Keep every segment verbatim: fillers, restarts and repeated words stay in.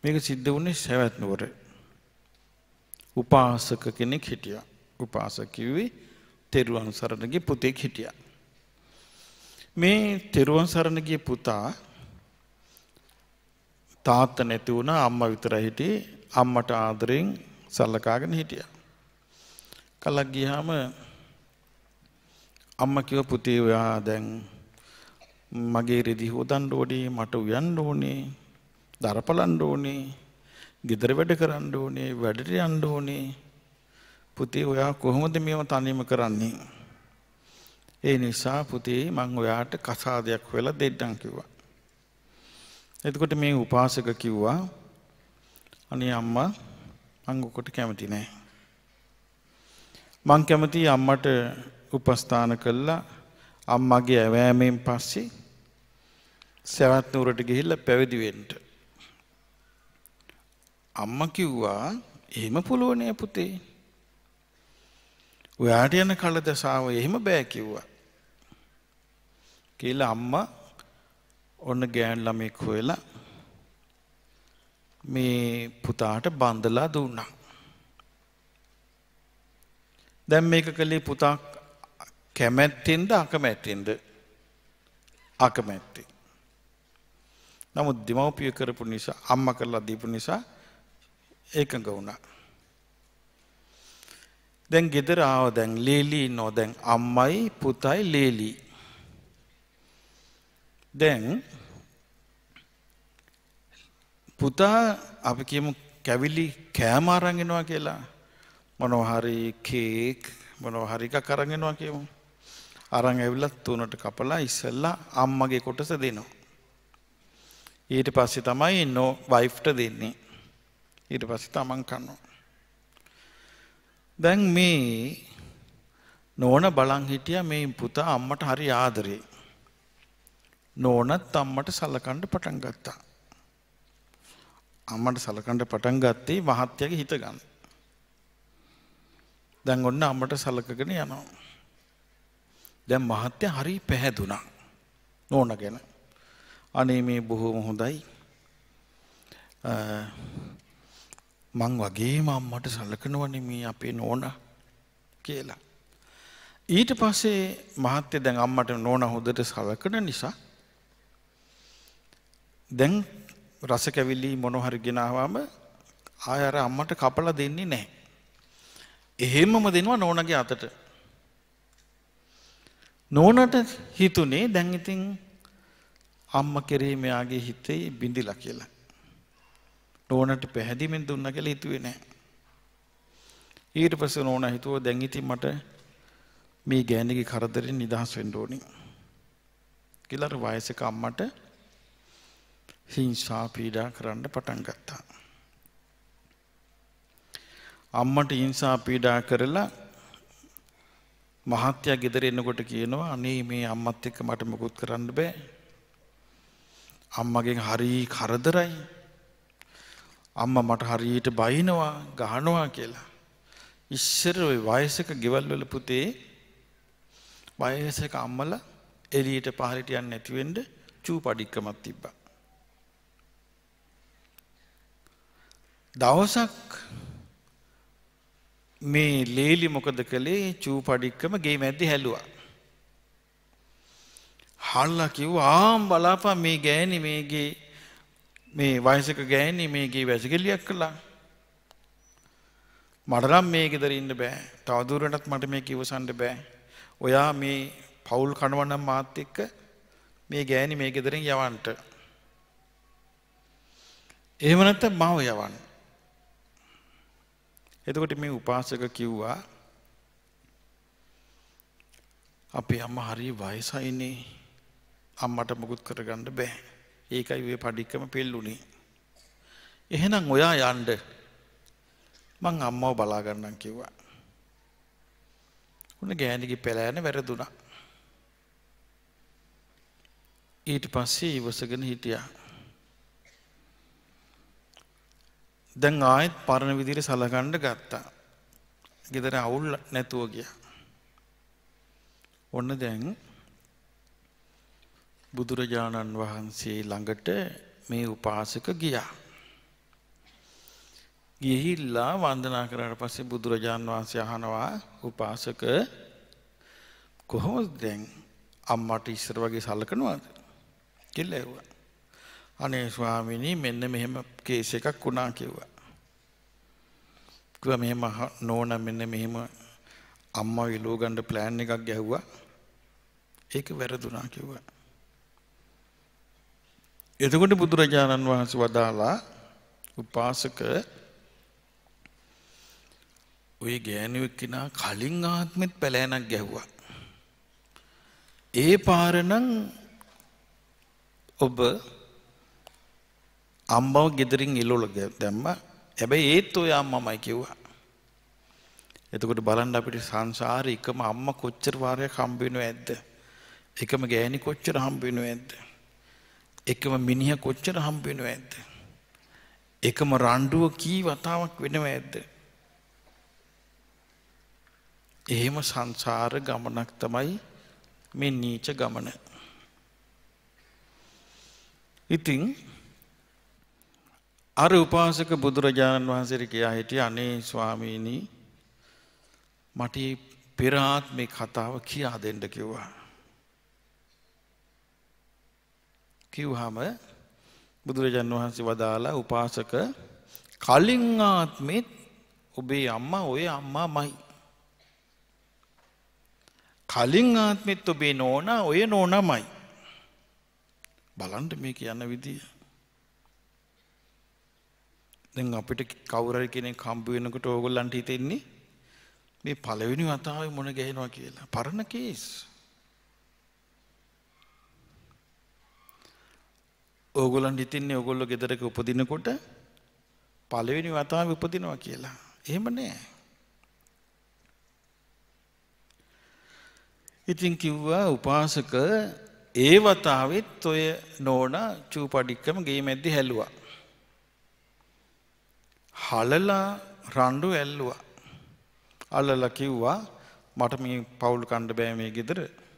මේක සිද්ධ වුණේ සවැත් නුවර. උපාසක කෙනෙක් හිටියා. උපාසක කිව්වේ තෙරුවන් සරණ ගිය පුතෙක් හිටියා. මේ තෙරුවන් සරණ ගිය පුතා තාත්තා නැති වුණා, අම්මා විතරයි හිටියේ. අම්මට ආදරෙන් සලකාගෙන හිටියා. කලක් ගියාම අම්මා කිව්වා පුතේ ඔයා දැන් මගේ රෙදි හොදන්න ඕනේ, මට උයන්න ඕනේ, දරපලන්න ඕනේ, ගෙදර වැඩ කරන්න ඕනේ, වැඩට යන්න ඕනේ. පුතේ ඔයා කොහොමද මේව තනියම කරන්නේ? ඒ නිසා පුතේ මං ඔයාට කසාදයක් වෙලා දෙන්නම් කිව්වා. එතකොට මේ උපාසක කිව්වා අනේ අම්මා මං ඔකට කැමති නෑ. මං කැමති අම්මට උපස්ථාන කළා අම්මගේ ඇවෑමෙන් පස්සේ සවැත් නුවරට ගිහිල්ලා පැවිදි වෙන්න. අම්මා කිව්වා එහෙම පුළුවන් නෑ පුතේ. ඔයාට යන කල දසාව එහෙම බෑ කිව්වා. කියලා අම්මා ඔන්න ගෑන් ළමෙක් හොයලා මේ පුතාට බඳලා දුන්නා. දැන් මේක කලේ පුතා කැමැත්තෙන්ද අකමැත්තෙන්ද? අකමැත්තෙන්. නමුත් දෙමව්පිය කරපු නිසා, අම්මා කරලා දීපු නිසා ඒකඟ වුණා. දැන් ගෙදර ආව දැන් ලේලි ඉන්නෝ දැන් අම්මයි පුතයි ලේලි. දැන් පුතා අපි කියමු කැවිලි කෑම අරන් එනවා කියලා. මොනවා හරි කේක් මොනවා හරි එකක් අරන් එනවා කියමු. අරන් ඇවිල්ලා තුනට කපලා ඉස්සෙල්ලා අම්මගේ කොටස දෙනවා. ඊට පස්සේ තමයි නෝ වයිෆ්ට දෙන්නේ. ඊට පස්සේ තමන් කනවා. දැන් මේ නෝන බලන් හිටියා මේ පුතා අම්මට හරි ආදරේ. නෝනත් අම්මට සලකන්න පටන් ගත්තා. අම්මට සලකන්න පටන් ගත්තේ මහත්තයාගේ හිත ගන්න. දැන් ඔන්න අම්මට සලකගෙන යනවා. දැන් මහත්තයා හරි පැහැදුනා නෝන ගැන. අනේ මේ බොහොම හොඳයි. මං වගේම අම්මට සලකනවනේ මේ අපේ නෝනා කියලා. ඊට පස්සේ මහත්තයා දැන් අම්මට නෝනා හොඳට සලකන නිසා දැන් රස කැවිලි මොනවා හරි ගෙනාවම ආය අර අම්මට කපලා දෙන්නේ නැහැ. එහෙමම දෙනවා නෝනාගේ අතට. නෝනට හිතුනේ දැන් ඉතින් අම්මා කෙරේ මෙයාගේ හිතේ බිඳිලා කියලා. නෝනට පැහැදිලිමින් දුන්නා කියලා හිතුවේ නැහැ. ඊට පස්සේ නෝනා හිතුවා දැන් ඉතින් මට මේ ගෑණිගේ කරදරෙන් නිදහස් වෙන්න ඕනේ. කියලා අර වයසක අම්මට හිංසා පීඩා කරන්න පටන් ගත්තා. අම්මට හිංසා පීඩා කරලා මහත්තයා ගෙදර එනකොට කියනවා අනේ මේ අම්මත් එක්ක මට මොකුත් කරන්න බෑ. අම්මගෙන් හරි කරදරයි. අම්මා මට හරියට බයිනවා ගහනවා කියලා. ඉස්සර ওই වයසක ගෙවල් වල පුතේ වයසක අම්මලා එළියට පහලට යන්නේ නැති වෙන්න චූපඩික්කමක් තිබ්බා. දවසක් මේ ලේලි මොකද කළේ? චූපඩික්කම ගේ මැද්දේ හැලුවා. හල්ලා කිව්වා ආම් බලාපන් මේ ගෑණි මේගේ මේ වයසක ගෑණි මේගේ වැසිකිළියක් කළා. මට නම් මේ ගෙදර ඉන්න බෑ. තව දුරටත් මට මේක ඉවසන්න බෑ. ඔයා මේ පවුල් කනවනම් මාත් එක්ක මේ ගෑණි මේ ගෙදරින් යවන්න. එහෙම නැත්නම් මාව යවන්න. එතකොට මේ උපාසක කිව්වා අපේ අම්මා හරි වයසයිනේ. අම්මට මොකුත් කරගන්න බෑ. ඒකයි ඔය පඩික්කම පෙල්ලුනේ. එහෙනම් ඔයා යන්න. මං අම්මව බලා ගන්නම් කිව්වා. උන ගෑණිගේ පෙළෑන වැරදුනා. ඊට පස්සේ ඉවසගෙන හිටියා. දැන් ආයෙත් පරණ විදිහට සලකන්න ගත්තා. ගෙදර අවුල් නැතුව ගියා. ඔන්න දැන් බුදුරජාණන් වහන්සේ ළඟට මේ උපාසක ගියා. ගිහිල්ලා වන්දනා කරාට පස්සේ බුදුරජාන් වහන්සේ අහනවා උපාසක කොහොමද දැන් අම්මට ඉස්සර වගේ සලකනවද කියලා ඇහුවා. අනේ ස්වාමීනි මෙන්න මෙහෙම කේස් එකක් වුණා කිව්වා. කිව්වා මෙහෙම නෝනා මෙන්න මෙහෙම අම්මා විලෝ ගන්න ප්ලෑන් එකක් ගැහුවා. ඒක වැරදුනා කිව්වා. එතකොට බුදුරජාණන් වහන්සේ වදාලා උපාසක ඔය ගෑනුවෙක් කෙනා කලින් ආත්මෙත් පැලෑනක් ගැහුවා. ඒ පාරනම් ඔබ අම්මව ගෙදරින් එළවල දැම්මා. හැබැයි ඒත් ඔය අම්මමයි කිව්වා. එතකොට බලන්න අපිට සංසාරේ එකම අම්මා කොච්චර වාරයක් හම්බ වෙනව ඇද්ද? එකම ගෑණි කොච්චර හම්බ වෙනව ඇද්ද? එකම මිනිහා කොච්චර හම්බ වෙනව ඇද්ද? එකම රණ්ඩුව කී වතාවක් වෙනව ඇද්ද? එහෙම සංසාර ගමනක් තමයි මේ නීච ගමන. ඉතින් අර උපාසක බුදුරජාණන් වහන්සේට කියා හිටියේ අනේ ස්වාමීනි මට පෙර ආත්මේ කතාව කියා දෙන්න කිව්වා. කිව්වහම බුදුරජාණන් වහන්සේ වදාලා උපාසක කලින් ආත්මෙත් ඔබේ අම්මා ඔය අම්මාමයි. කලින් ආත්මෙත් ඔබේ නෝනා ඔය නෝනාමයි. බලන්න මේ කියන විදිය. දැන් අපිට කවුරු හරි කෙනෙක් හම්බ වෙනකොට ඕගොල්ලන්ට හිතෙන්නේ මේ පළවෙනි වතාවේ මොන ගහනවා කියලා. පරණ කේස්. ඕගොල්ලන්ට හිතන්නේ ඕගොල්ලෝ ගෙදරක උපදිනකොට පළවෙනි වතාවේ උපදිනවා කියලා. එහෙම නෑ. ඉතින් කිව්වා උපාසක ඒ වතාවෙත් ඔය නෝනා චූපඩික්කම ගේ මැද්දේ හැලුවා. හලලා රණ්ඩු ඇල්ලුවා. අල්ලලා කිව්වා මට මේ පවුල් කන්න බෑ මේ ගෙදර.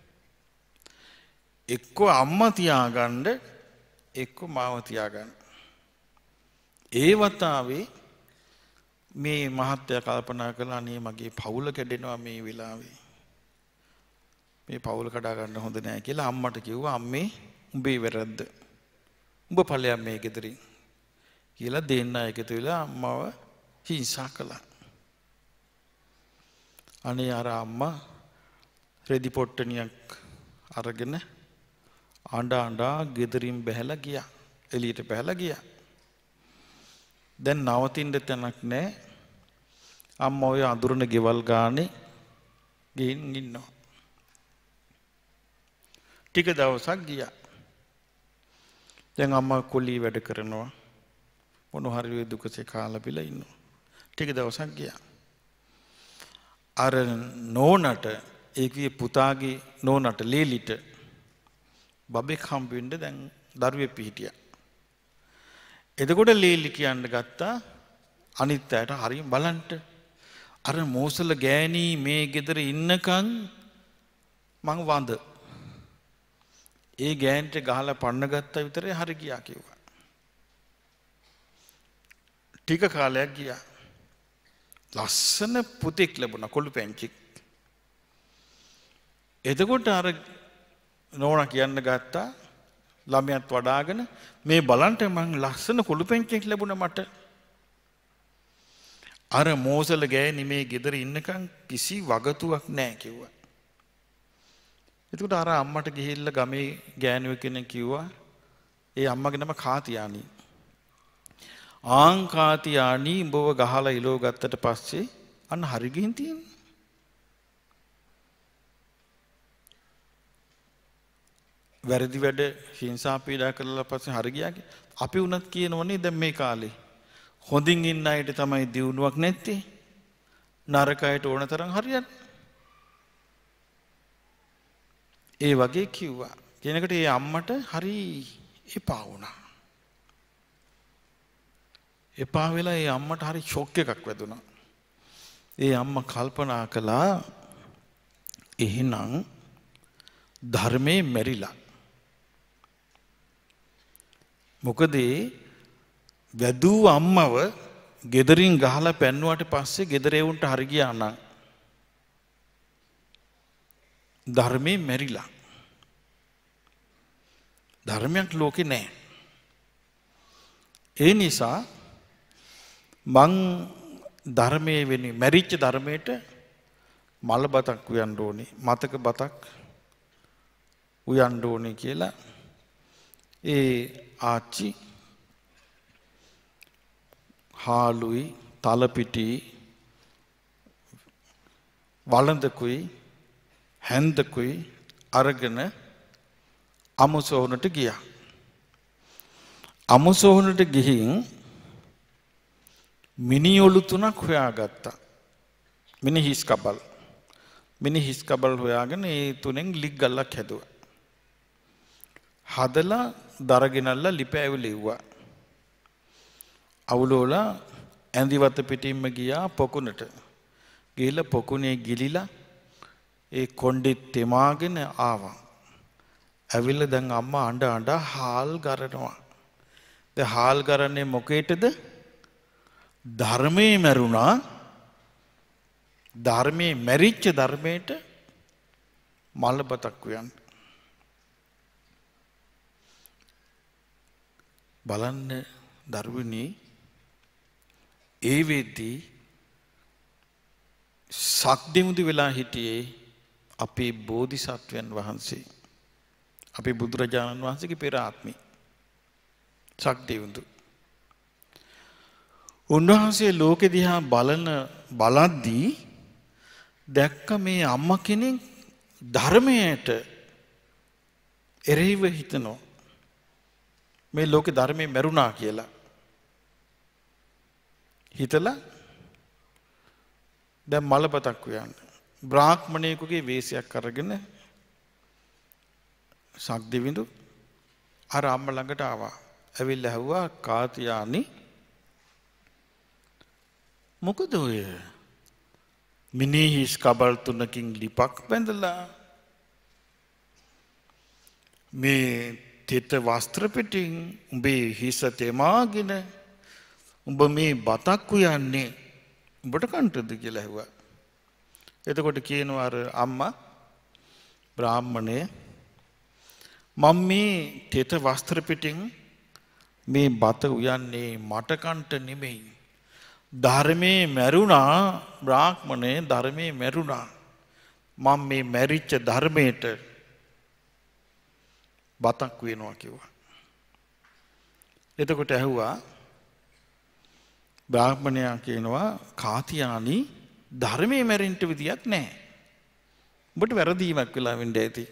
එක්ක අම්මා තියාගන්න එක්ක මාව තියාගන්න. ඒ වතාවේ මේ මහත්තයා කල්පනා කළා අනේ මගේ පවුල කැඩෙනවා මේ වෙලාවේ. මේ පවුල කඩා ගන්න හොඳ නෑ කියලා අම්මට කිව්වා අම්මේ උඹේ වැරද්ද. උඹ ඵලයක් මේ ගෙදරින් කියලා දෙන්න එකතු වෙලා අම්මව හිංසා කළා. අනේ අර අම්මා රෙදි පොට්ටනියක් අරගෙන අඬ අඬා ගෙදරින් බැහැලා ගියා. එළියට බැහැලා ගියා. දැන් නවතින්න තැනක් නැහැ. අම්මා ඔය අඳුරන ගෙවල් ගානේ ගිහින් ඉන්නවා. ටික දවසක් ගියා. දැන් අම්මා කොලී වැඩ කරනවා. මොන හරි දුකසේ කාලා බිලා ඉන්නවා. ටික දවසක් ගියා. අර නෝනට ඒකේ පුතාගේ නෝනට ලීලිට බබෙක් හම්බ වෙන්න දැන් දරුවෙක් පිහිටියා. එතකොට ලීලි කියන්න ගත්තා අනිත් අයට හරිය බලන්න. අර මෝසල ගෑණි මේ ගෙදර ඉන්නකන් මං වඳ. ඒ ගෑන්ට ගහලා පන්න ගත්තා විතරේ හරි ගියා කිව්වා. ටික කාලයක් ගියා. ලස්සන පුතෙක් ලැබුණා කොළු පැංචෙක්. එතකොට අර නෝනා කියන්න ගත්තා ළමයාත් වඩාගෙන මේ බලන්ට මං ලස්සන කොළු පැංචෙක් ලැබුණා මට. අර මෝසල ගෑණි මේ ගෙදර ඉන්නකන් කිසි වගතුවක් නැහැ කිව්වා. එතකොට අර අම්මට ගිහිල්ලා ගමේ ගෑණියෙක් කෙනෙක් කිව්වා ඒ අම්මගේ නම කාතියානි. ආන් කාතියානි උඹව ගහලා ඉලෝ ගත්තට පස්සේ අන්න හරි ගිහින් තියෙන්නේ. වැරදි වැඩ හිංසා පීඩා කළා පස්සේ හරි ගියා කිය. අපි උනත් කියනවනේ දැන් මේ කාලේ හොඳින් ඉන්න අයට තමයි දියුණුවක් නැත්තේ. නරක අයට ඕන තරම් හරියන්නේ. ඒ වගේ කිව්වා. කෙනෙකුට ඒ අම්මට හරි එපා වුණා. එපා වෙලා ඒ අම්මට හරි ෂොක් එකක් වැදුනා. ඒ අම්මා කල්පනා කළා එහෙනම් ධර්මයේ මැරිලා. මොකද වැදූ අම්මව ගෙදරින් ගහලා පැන්නුවට පස්සේ ගෙදර එවුන්ට හරි ගියා නම් ධර්මයේ මැරිලා. ධර්මයක් ලෝකේ නැහැ. ඒ නිසා මං ධර්මයේ වෙන්නේ මැරිච්ච ධර්මයට මල බතක් උයන්න ඕනේ. මතක බතක් උයන්න ඕනේ කියලා ඒ ආච්චි හාලුයි තලපිටි වළඳකුයි හැන්දකුයි අරගෙන අමුසොහනට ගියා. අමුසොහනට ගිහින් මිනිඔලු තුනක් හොයාගත්තා. මිනි හිස් කබල්. මිනි හිස් කබල් හොයාගෙන ඒ තුනෙන් ලික් ගල්ලක් හැදුවා. හදලා දරගෙනල්ලා ලිපෑව ලිව්වා. අවුලෝලා ඇඳිවත පිටින්ම ගියා පොකුණට. ගිහිල්ලා පොකුණේ ගිලිලා ඒ කොණ්ඩෙත් තෙමාගෙන ආවා. ඇවිල්ලා දැන් අම්මා අඬ අඬ හාල් ගරනවා. දැන් හාල් ගරන්නේ මොකේටද? ධර්මයේ මරුණා. ධර්මයේ මැරිච්ච ධර්මයට මලබතක් උයන්. බලන්න දරුවනි ඒ වෙද්දී සක්දෙමුදු වෙලා හිටියේ අපේ බෝධිසත්වයන් වහන්සේ. අපේ බුදුරජාණන් වහන්සේගේ පෙර ආත්මේ සක්දෙමුදු. උන්වහන්සේ ලෝකෙ දිහා බලන බලද්දී දැක්ක මේ අම්මා කෙනෙක් ධර්මයට එරෙහිව හිතනවා. මේ ලෝකේ ධර්මයේ මරුණා කියලා. හිතලා දැන් මලපතක් උයන්න. බ්‍රාහ්මණයෙකුගේ වේශයක් අරගෙන සක්දෙවිඳු අර අම්මා ළඟට ආවා. ඇවිල්ලා ඇහුවා කාතියානි මොකද ඔය මිනිහිස් කබල් තුනකින් ලිපක් බැඳලා මේ තෙත වස්ත්‍ර පිටින් උඹේ හිස තෙමාගෙන උඹ මේ බතක් උයන්නේ උඹට කන්ටද කියලා ඇහුවා. එතකොට කියනවා අර අම්මා බ්‍රාහ්මණය මම මේ තෙත වස්ත්‍ර පිටින් මේ බත උයන්නේ මට කන්ට නෙමෙයි. ධර්මයේ මැරුණා බ්‍රාහ්මණය ධර්මයේ මැරුණා. මම මේ මැරිච්ච ධර්මයට බතක් වෙනවා කිව්වා. එතකොට ඇහුවා බ්‍රාහ්මණයා කියනවා කාතියානි ධර්මයේ මැරෙන්න විදියක් නැහැ. උඹට වැරදීමක් වෙලා වෙන්න ඇති.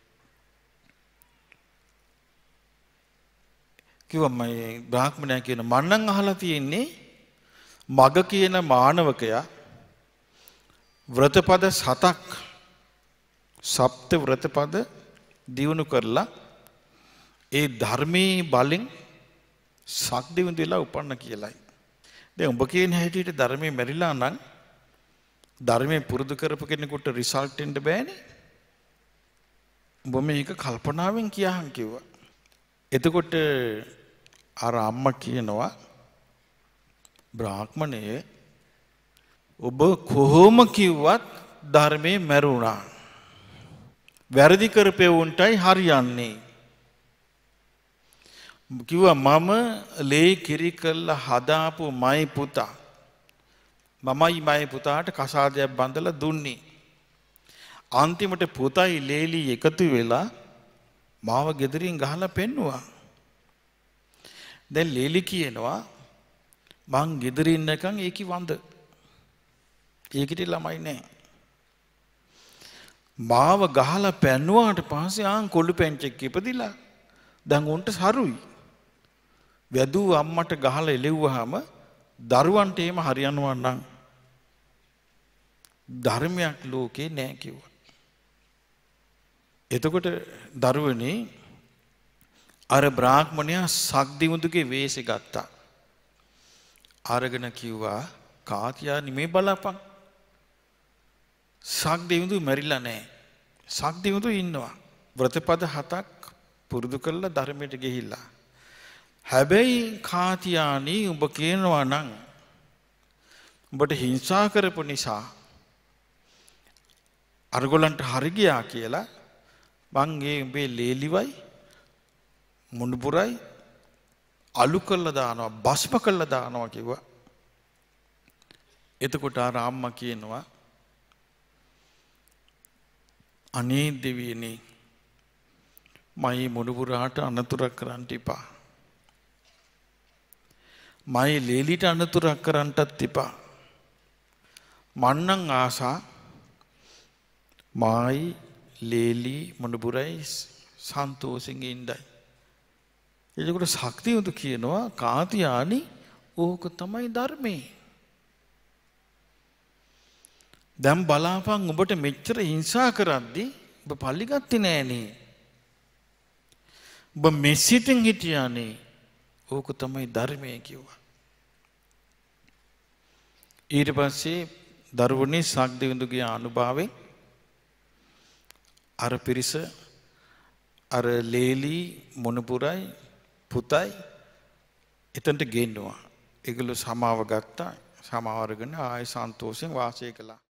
කිව්වා මම බ්‍රාහ්මණයා කියන මන්නම් අහලා තියෙන්නේ මග කියන මානවකයා ව්‍රතපද සතක් සප්ත ව්‍රතපද දියුණු කරලා ඒ ධර්මයේ බලෙන් සක්දිවිඳු වෙලා උපන්න කියලායි. දැන් ඔබ කියන හැටියට ධර්මයේ මැරිලා නම් ධර්මයේ පුරුදු කරපු කෙනෙකුට රිසල්ට් එන්න බෑනේ. ඔබ මේක කල්පනාවෙන් කියහන් කිව්වා. එතකොට අර අම්මා කියනවා බ්‍රාහ්මණය ඔබ කොහොම කිව්වත් ධර්මයේ මැරුණා. වැරදි කරපෙවුන්ටයි හරියන්නේ. කිව්වා මම ලේ කිරි කළා හදාපු මයි පුතා. මමයි මයි පුතාට කසාදයක් බඳලා දුන්නේ. අන්තිමට පුතයි ලේලි එකතු වෙලා මාව ගෙදරින් ගහලා පෙන්නුවා. දැන් ලේලි කියනවා මං ගෙදර ඉන්නකන් ඒකි වඳ. ඒකිට ළමයි නැහැ. මාව ගහලා පැන්නුවාට පස්සේ ආන් කොළු පැංචෙක් ඉපදිලා දැන් උන්ට සරුයි. වැදූ අම්මට ගහලා එලෙව්වහම දරුවන්ට එහෙම හරියනවා නම් ධර්මයක් ලෝකේ නැහැ කිව්වා. එතකොට දරුවනේ අර බ්‍රාහ්මණයා සක්දිමුදුගේ වේශය ගත්තා. අරගෙන කිව්වා කාතියානි මේ බලපන්. සක්දිමුදු මැරිලා නැහැ. සක්දිමුදු ඉන්නවා. ව්‍රතපද හතක් පුරුදු කරලා ධර්මයට ගිහිල්ලා. හැබැයි කාතියානි උඹ කියනවා නම් උඹට හිංසා කරපු නිසා අරගොල්ලන්ට හරි ගියා කියලා මං ඒ උඹේ ලේලිවයි මුණුබුරයි අලු කළා දානවා බස්ම කළා දානවා කිව්වා. එතකොට ආ රාම්මා කියනවා අනේ දෙවියනේ මයි මුණුබුරාට අනතුරක් කරන්න එපා. මයි ලේලිට අනතුරක් කරන්නටත් එපා. මන්නම් ආසා මයි ලේලි මුණුබුරයි සන්තෝෂෙන් ඉඳයි. එතකොට ශක්තියුතු කියනවා කාතියානි ඕක තමයි ධර්මේ. දැන් බලාපන් ඔබට මෙච්චර හිංසා කරද්දී ඔබ පල්ලි ගත්තේ නෑනේ. ඔබ මෙසිතින් හිටියානේ. ඕක තමයි ධර්මය කිව්වා. ඊට පස්සේ දරුවනේ ශක්තියුතුගේ අනුභවයෙන් අර පිරිස අර ලේලි මොනුපුරයි පුතයි එතනට ගෙන්නවා. ඒගොල්ලෝ සමාව ගත්තා. සමාව අරගෙන ආයෙ සන්තෝෂෙන් වාසය කළා.